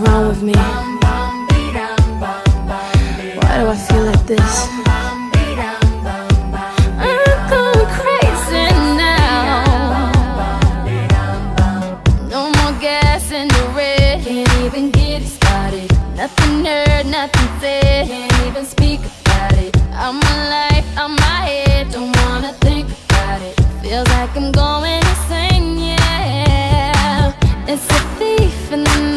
wrong with me? Why do I feel like this? I'm going crazy now. No more gas in the red. Can't even get it started. Nothing heard, nothing said. Can't even speak about it. I'm alive, I'm my head. Don't wanna think about it. Feels like I'm going insane, yeah. It's a thief in the night.